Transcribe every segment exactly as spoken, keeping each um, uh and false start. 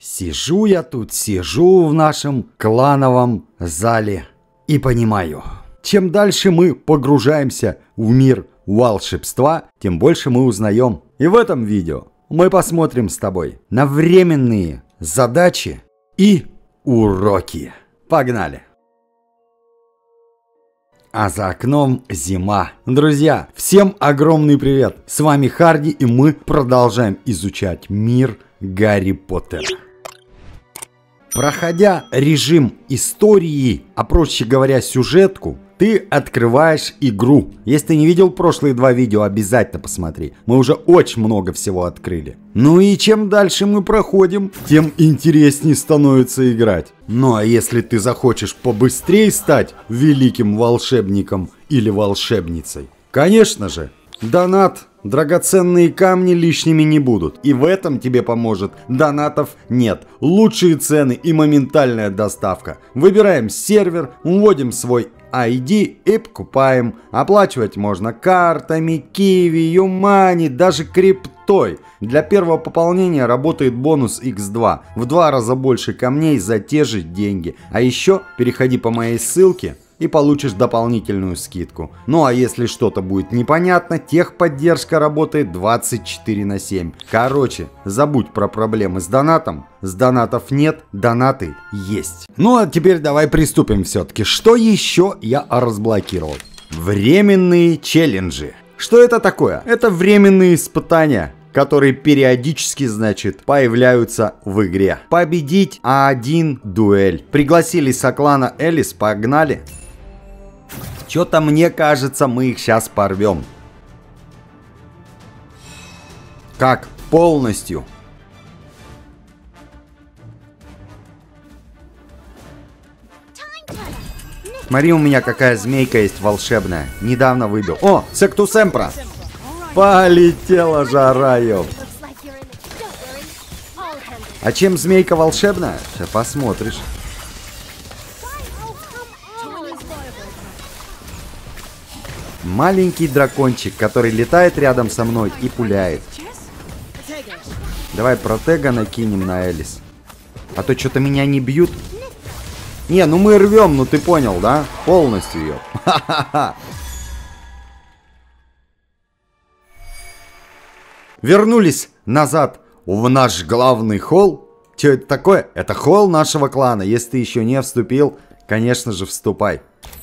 Сижу я тут, сижу в нашем клановом зале и понимаю, чем дальше мы погружаемся в мир волшебства, тем больше мы узнаем. И в этом видео мы посмотрим с тобой на временные задачи и уроки. Погнали! А за окном зима. Друзья, всем огромный привет! С вами Харди, и мы продолжаем изучать мир Гарри Поттера. Проходя режим истории, а проще говоря сюжетку, ты открываешь игру. Если ты не видел прошлые два видео, обязательно посмотри. Мы уже очень много всего открыли. Ну и чем дальше мы проходим, тем интереснее становится играть. Ну а если ты захочешь побыстрее стать великим волшебником или волшебницей, конечно же, донат. Драгоценные камни лишними не будут. И в этом тебе поможет. Донатов нет. Лучшие цены и моментальная доставка. Выбираем сервер, вводим свой ай ди и покупаем. Оплачивать можно картами, киви, юмани, даже криптой. Для первого пополнения работает бонус икс два. В два раза больше камней за те же деньги. А еще переходи по моей ссылке и получишь дополнительную скидку. Ну а если что-то будет непонятно, техподдержка работает двадцать четыре на семь. Короче, забудь про проблемы с донатом. С донатов нет, донаты есть. Ну а теперь давай приступим все-таки. Что еще я разблокировал? Временные челленджи. Что это такое? Это временные испытания, которые периодически, значит, появляются в игре. Победить а один дуэль. Пригласили со клана Элис, погнали. Что-то мне кажется, мы их сейчас порвем. Как? Полностью. Смотри, у меня какая змейка есть волшебная. Недавно выбил. О, Сектус Эмпра. Полетела жара, ёп. А чем змейка волшебная? Сейчас посмотришь. Маленький дракончик, который летает рядом со мной и пуляет. Давай протега накинем на Элис. А то что-то меня не бьют. Не, ну мы рвем, ну ты понял, да? Полностью ее. Ха-ха-ха. Вернулись назад в наш главный холл. Что это такое? Это холл нашего клана. Если ты еще не вступил, конечно же, вступай.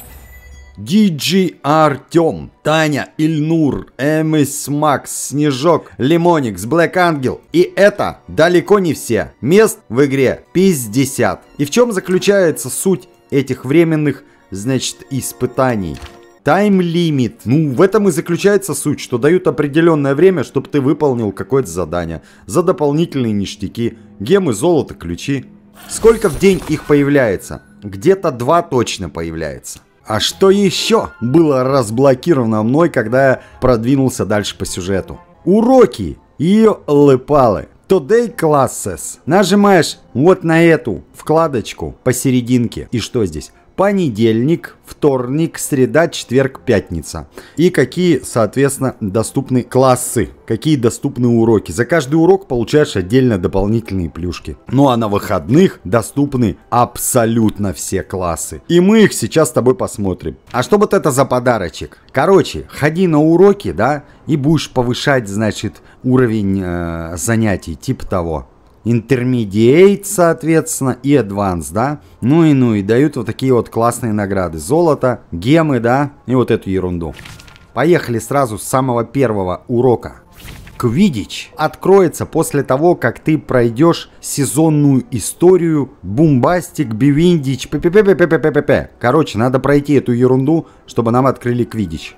Диджи Артем, Таня, Ильнур, Эмис Макс, Снежок, Лимоникс, Блэк Ангел. И это далеко не все. Мест в игре пятьдесят. И в чем заключается суть этих временных, значит, испытаний? Тайм-лимит. Ну, в этом и заключается суть, что дают определенное время, чтобы ты выполнил какое-то задание. За дополнительные ништяки, гемы, золото, ключи. Сколько в день их появляется? Где-то два точно появляется. А что еще было разблокировано мной, когда я продвинулся дальше по сюжету? Уроки и лыпалы. Today Classes. Нажимаешь вот на эту вкладочку посерединке. И что здесь? Понедельник, вторник, среда, четверг, пятница. И какие, соответственно, доступны классы, какие доступны уроки. За каждый урок получаешь отдельно дополнительные плюшки. Ну а на выходных доступны абсолютно все классы. И мы их сейчас с тобой посмотрим. А что вот это за подарочек? Короче, ходи на уроки, да, и будешь повышать, значит, уровень э, занятий, типа того. Intermediate, соответственно, и Advanced, да? Ну и ну и дают вот такие вот классные награды. Золото, гемы, да? И вот эту ерунду. Поехали сразу с самого первого урока. Квиддич откроется после того, как ты пройдешь сезонную историю Бумбастик, Бивиндич, пе-пе-пе-пе-пе-пе-пе. Короче, надо пройти эту ерунду, чтобы нам открыли Квиддич.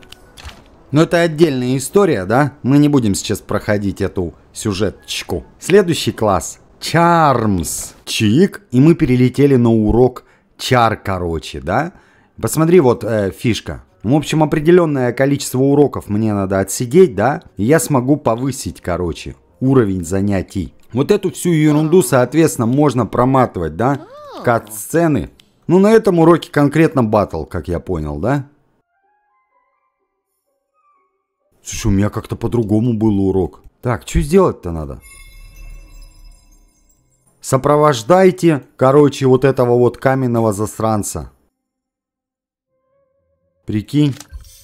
Но это отдельная история, да? Мы не будем сейчас проходить эту сюжеточку. Следующий класс. Charms. Чик. И мы перелетели на урок чар, короче, да? Посмотри, вот э, фишка. В общем, определенное количество уроков мне надо отсидеть, да? И я смогу повысить, короче, уровень занятий. Вот эту всю ерунду, соответственно, можно проматывать, да? Кат-сцены. Ну, на этом уроке конкретно батл, как я понял, да? Слушай, у меня как-то по-другому был урок. Так, что сделать-то надо? Сопровождайте, короче, вот этого вот каменного засранца. Прикинь.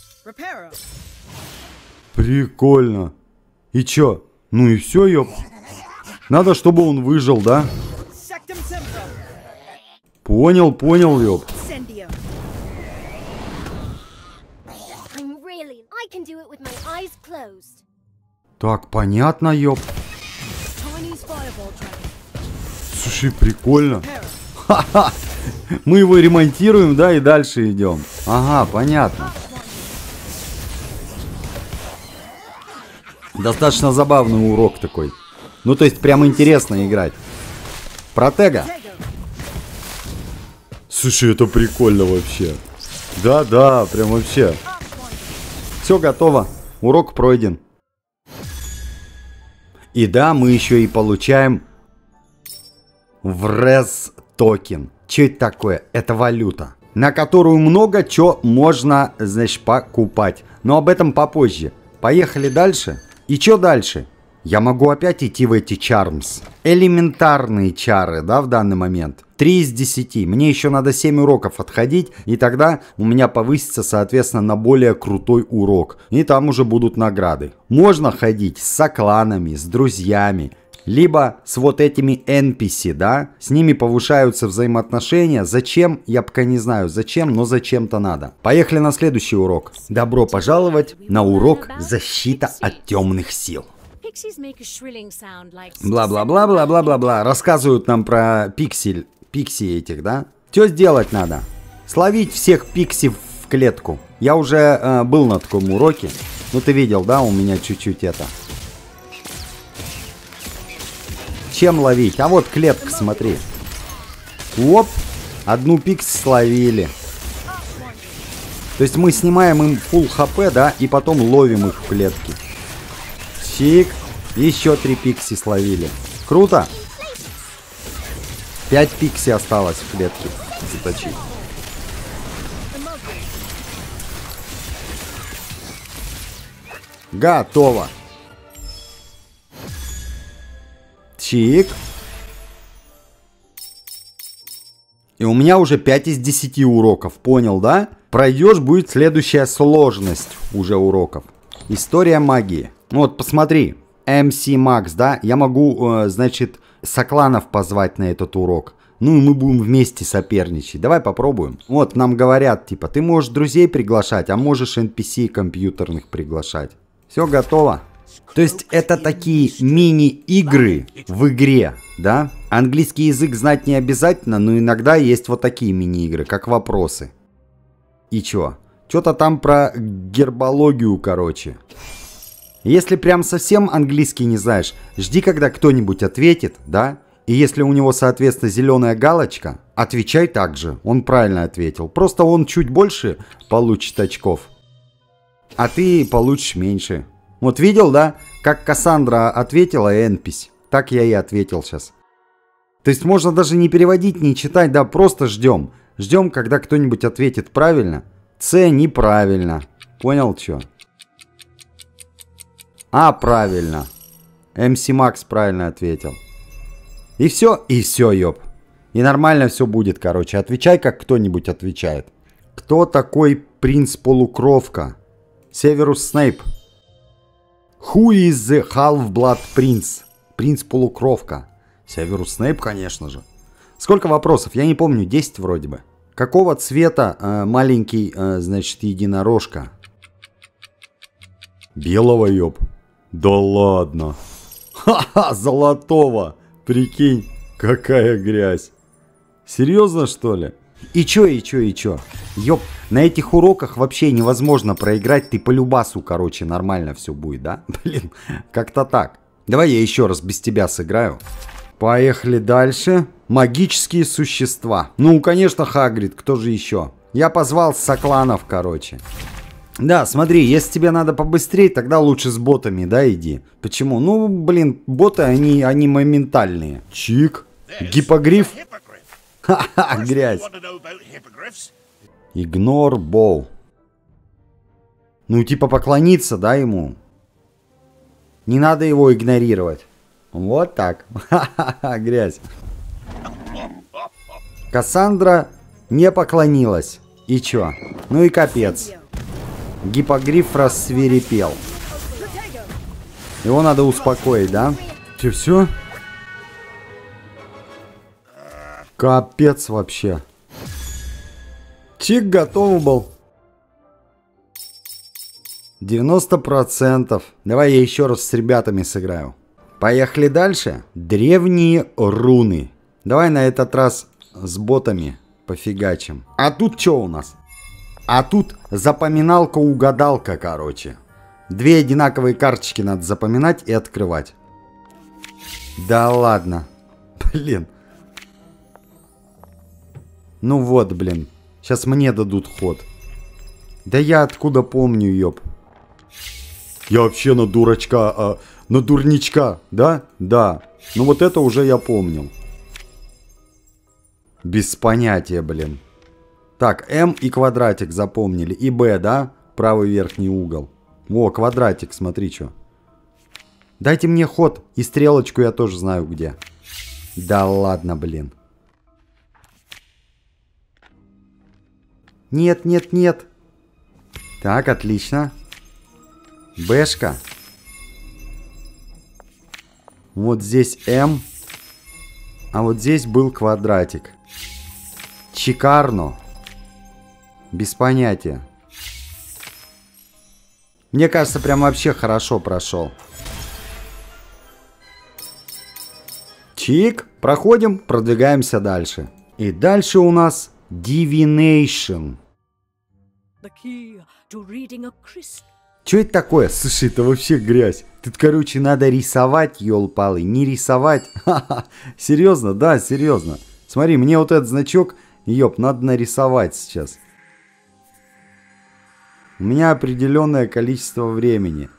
Прикольно. И чё? Ну и все, ёп. Надо, чтобы он выжил, да? Понял, понял, ёп. Так, понятно, ёп. Слушай, прикольно. Ха-ха. Мы его ремонтируем, да, и дальше идем. Ага, понятно. Достаточно забавный урок такой. Ну, то есть, прям интересно играть. Протега. Слушай, это прикольно вообще. Да-да, прям вообще. Все готово. Урок пройден. И да, мы еще и получаем врез токен. Что это такое? Это валюта, на которую много чего можно, значит, покупать. Но об этом попозже. Поехали дальше. И что дальше? Я могу опять идти в эти чармс. Элементарные чары, да, в данный момент. три из десяти. Мне еще надо семь уроков отходить. И тогда у меня повысится, соответственно, на более крутой урок. И там уже будут награды. Можно ходить с сокланами, с друзьями. Либо с вот этими эн пи си, да. С ними повышаются взаимоотношения. Зачем? Я пока не знаю зачем, но зачем-то надо. Поехали на следующий урок. Добро пожаловать на урок «Защита от темных сил». Бла-бла-бла-бла-бла-бла-бла. Рассказывают нам про пиксель, пикси этих, да? Что сделать надо? Словить всех пикси в клетку. Я уже э, был на таком уроке. Ну ты видел, да? У меня чуть-чуть это. Чем ловить? А вот клетка, смотри. Оп. Одну пикси словили. То есть мы снимаем им фулл хп, да? И потом ловим их в клетке. Чик. Еще три пикси словили. Круто. Пять пикси осталось в клетке заточить. Готово. Чик. И у меня уже пять из десяти уроков. Понял, да? Пройдешь, будет следующая сложность уже уроков. История магии. Ну вот, посмотри. эм си Max, да? Я могу, э, значит, сокланов позвать на этот урок. Ну и мы будем вместе соперничать. Давай попробуем. Вот, нам говорят, типа, ты можешь друзей приглашать, а можешь эн пи си компьютерных приглашать. Все готово. То есть это такие мини-игры в игре, да? Английский язык знать не обязательно, но иногда есть вот такие мини-игры, как вопросы. И чё? Что-то там про гербологию, короче. Если прям совсем английский не знаешь, жди, когда кто-нибудь ответит, да? И если у него, соответственно, зеленая галочка, отвечай так же. Он правильно ответил. Просто он чуть больше получит очков, а ты получишь меньше. Вот видел, да? Как Кассандра ответила энпись. Так я и ответил сейчас. То есть можно даже не переводить, не читать, да, просто ждем. Ждем, когда кто-нибудь ответит правильно. С неправильно. Понял, что? А, правильно. эм си Max правильно ответил. И все, и все, ёп. И нормально все будет, короче. Отвечай, как кто-нибудь отвечает. Кто такой принц-полукровка? Северус Снейп. Who is the Half-Blood Prince? Принц-полукровка. Северус Снейп, конечно же. Сколько вопросов? Я не помню, десять вроде бы. Какого цвета э, маленький, э, значит, единорожка? Белого, ёп. Да ладно. Ха-ха, золотого. Прикинь, какая грязь. Серьезно, что ли? И чё, и чё, и чё? Ёп, на этих уроках вообще невозможно проиграть. Ты по любасу, короче, нормально все будет, да? Блин, как-то так. Давай я еще раз без тебя сыграю. Поехали дальше. Магические существа. Ну, конечно, Хагрид, кто же еще? Я позвал сокланов, короче. Да, смотри, если тебе надо побыстрее, тогда лучше с ботами, да, иди. Почему? Ну, блин, боты, они, они моментальные. Чик. Гиппогриф. Ха-ха, грязь. Игнор боу. Ну, типа поклониться, да, ему? Не надо его игнорировать. Вот так. Ха-ха-ха, грязь. Кассандра не поклонилась. И чё? Ну и капец. Гиппогриф рассвирепел. Его надо успокоить, да? Чё, всё? Капец вообще. Чик готов был. девяносто процентов. Давай я еще раз с ребятами сыграю. Поехали дальше. Древние руны. Давай на этот раз с ботами пофигачим. А тут что у нас? А тут запоминалка-угадалка, короче. Две одинаковые карточки надо запоминать и открывать. Да ладно. Блин. Ну вот, блин. Сейчас мне дадут ход. Да я откуда помню, ёб. Я вообще на дурачка, а, на дурничка, да? Да. Ну вот это уже я помнил. Без понятия, блин. Так, М и квадратик запомнили. И Б, да? Правый верхний угол. О, квадратик, смотри, что. Дайте мне ход. И стрелочку я тоже знаю где. Да ладно, блин. Нет, нет, нет. Так, отлично. Бэшка. Вот здесь М. А вот здесь был квадратик. Чикарно. Без понятия. Мне кажется, прям вообще хорошо прошел. Чик. Проходим, продвигаемся дальше. И дальше у нас Divination. Что это такое? Слушай, это вообще грязь. Тут, короче, надо рисовать, ёл-палы. Не рисовать. Ха-ха. Серьезно? Да, серьезно. Смотри, мне вот этот значок, ёп, надо нарисовать сейчас. У меня определенное количество времени.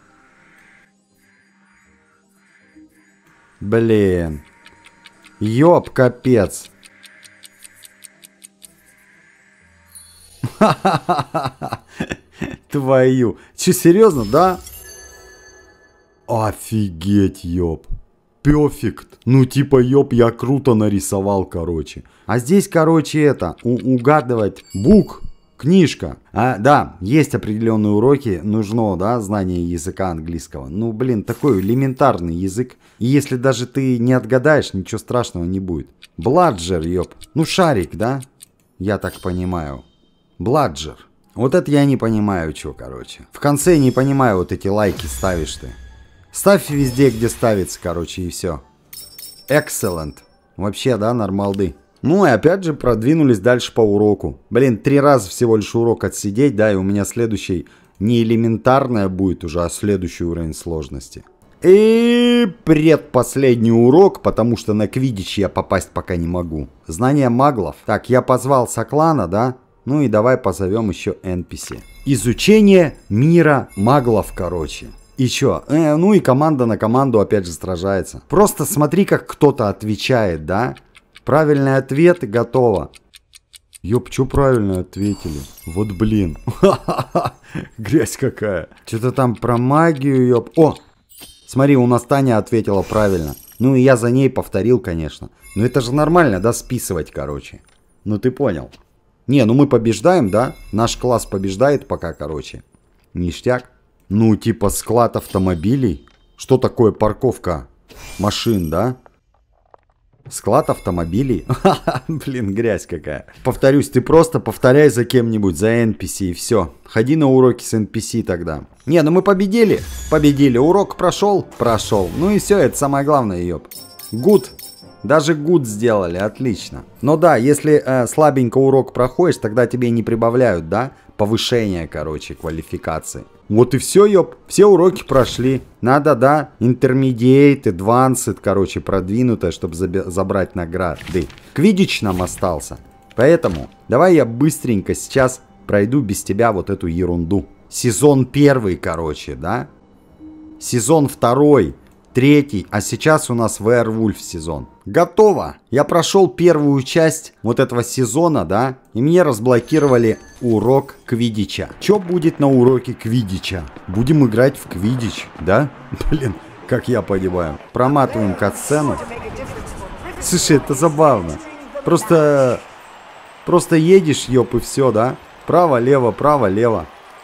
Блин. Ёп, капец. Ха-ха-ха-ха. Твою. Че, серьезно, да? Офигеть, ёп. Перфект. Ну, типа, ёп, я круто нарисовал, короче. А здесь, короче, это, угадывать. Бук. Книжка. А, да, есть определенные уроки. Нужно, да, знание языка английского. Ну, блин, такой элементарный язык. И если даже ты не отгадаешь, ничего страшного не будет. Бладжер, ёп. Ну, шарик, да? Я так понимаю. Бладжер. Вот это я не понимаю, что, короче. В конце не понимаю, вот эти лайки ставишь ты. Ставь везде, где ставится, короче, и все. Excellent. Вообще, да, нормалды. Ну и опять же продвинулись дальше по уроку. Блин, три раза всего лишь урок отсидеть, да, и у меня следующий не элементарная будет уже, а следующий уровень сложности. И предпоследний урок, потому что на квиддич я попасть пока не могу. Знание маглов. Так, я позвал Соклана, да? Ну и давай позовем еще эн пи си. Изучение мира маглов, короче. И чё? Э, ну и команда на команду опять же сражается. Просто смотри, как кто-то отвечает, да? Правильный ответ и готово. Ёп, чё правильно ответили? Вот блин. Грязь какая. Что-то там про магию, ёп. О! Смотри, у нас Таня ответила правильно. Ну и я за ней повторил, конечно. Но это же нормально, да, списывать, короче. Ну ты понял. Не, ну мы побеждаем, да? Наш класс побеждает пока, короче. Ништяк. Ну, типа склад автомобилей. Что такое парковка машин, да? Склад автомобилей. Блин, грязь какая. Повторюсь, ты просто повторяй за кем-нибудь, за эн пи си и все. Ходи на уроки с эн пи си тогда. Не, ну мы победили. Победили. Урок прошел? Прошел. Ну и все, это самое главное, ёп. Good. Даже good сделали, отлично. Но да, если э, слабенько урок проходишь, тогда тебе не прибавляют, да? Повышение, короче, квалификации. Вот и все, ёп. Все уроки прошли. Надо, да, intermediate, advanced, короче, продвинутое, чтобы забрать награды. Квиддич нам остался. Поэтому давай я быстренько сейчас пройду без тебя вот эту ерунду. Сезон первый, короче, да? Сезон второй. Третий, а сейчас у нас Werewolf сезон. Готово! Я прошел первую часть вот этого сезона, да? И мне разблокировали урок квиддича. Что будет на уроке квиддича? Будем играть в квиддич, да? Блин, как я понимаю. Проматываем катсцену. Слушай, это забавно. Просто Просто едешь, ёп, и все, да? Право-лево, право-лево.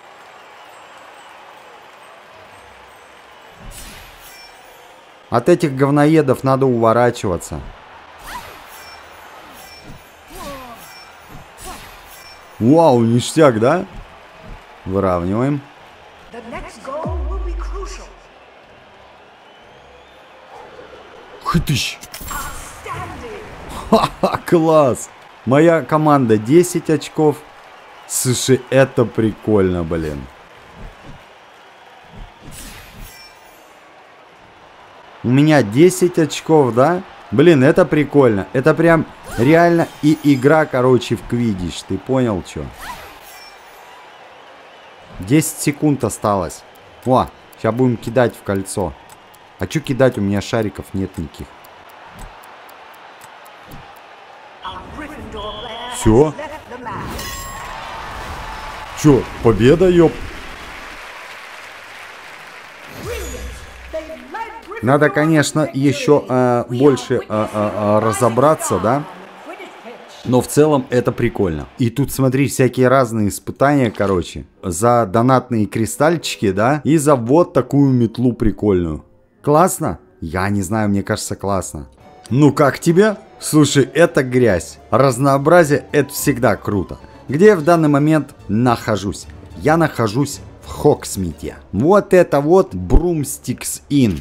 От этих говноедов надо уворачиваться. Вау, ништяк, да? Выравниваем. Хытыщ. Ха-ха, класс. Моя команда десять очков. Слушай, это прикольно, блин. У меня десять очков, да? Блин, это прикольно. Это прям реально и игра, короче, в квиддич. Ты понял, что? десять секунд осталось. О, сейчас будем кидать в кольцо. А что кидать? У меня шариков нет никаких. Все. Че, победа, ёп. Надо, конечно, еще э, больше э, э, разобраться, да? Но в целом это прикольно. И тут, смотри, всякие разные испытания, короче. За донатные кристальчики, да? И за вот такую метлу прикольную. Классно? Я не знаю, мне кажется, классно. Ну как тебе? Слушай, это грязь. Разнообразие — это всегда круто. Где я в данный момент нахожусь? Я нахожусь в Хоксмите. Вот это вот Broomsticks Inn.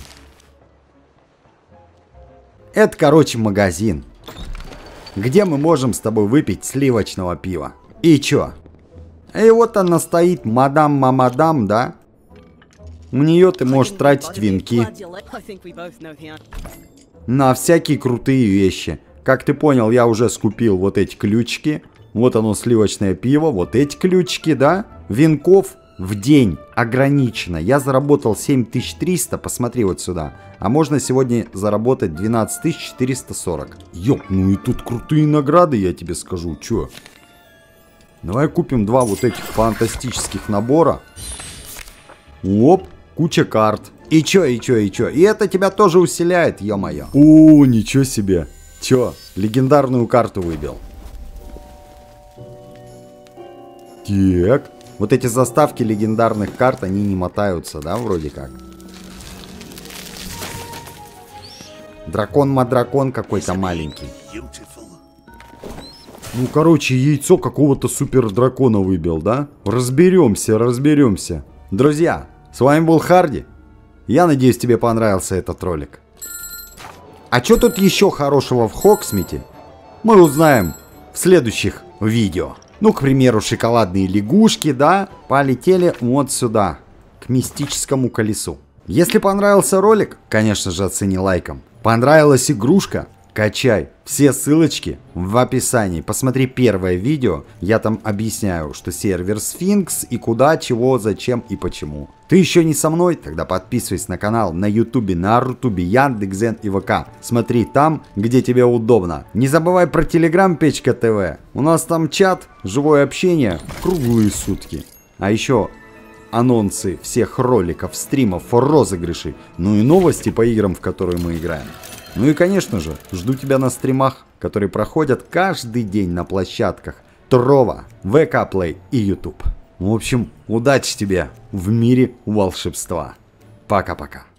Это, короче, магазин, где мы можем с тобой выпить сливочного пива. И чё? И вот она стоит, мадам-мамадам, да? У нее ты можешь тратить винки на всякие крутые вещи. Как ты понял, я уже скупил вот эти ключики. Вот оно, сливочное пиво, вот эти ключики, да? Винков в день ограничено. Я заработал семь тысяч триста, посмотри вот сюда. А можно сегодня заработать двенадцать тысяч четыреста сорок. Ёп, ну и тут крутые награды, я тебе скажу, чё? Давай купим два вот этих фантастических набора. Оп, куча карт. И чё, и чё, и чё? И это тебя тоже усиляет, ё-моё. О, ничего себе. Чё, легендарную карту выбил. Так. Вот эти заставки легендарных карт, они не мотаются, да, вроде как? Дракон-мадракон какой-то маленький. Ну, короче, яйцо какого-то супер дракона выбил, да? Разберемся, разберемся. Друзья, с вами был Харди. Я надеюсь, тебе понравился этот ролик. А что тут еще хорошего в Хоксмите? Мы узнаем в следующих видео. Ну, к примеру, шоколадные лягушки, да, полетели вот сюда, к мистическому колесу. Если понравился ролик, конечно же, оцени лайком. Понравилась игрушка? Качай. Все ссылочки в описании. Посмотри первое видео, я там объясняю, что сервер Сфинкс и куда, чего, зачем и почему. Ты еще не со мной? Тогда подписывайся на канал на Ютубе, на Рутубе, Яндекс.Зен и ВК. Смотри там, где тебе удобно. Не забывай про Телеграм Печка ТВ. У нас там чат, живое общение, круглые сутки. А еще анонсы всех роликов, стримов, розыгрышей, ну и новости по играм, в которые мы играем. Ну и, конечно же, жду тебя на стримах, которые проходят каждый день на площадках Трова, ВК Плей и YouTube. В общем, удачи тебе в мире волшебства. Пока-пока.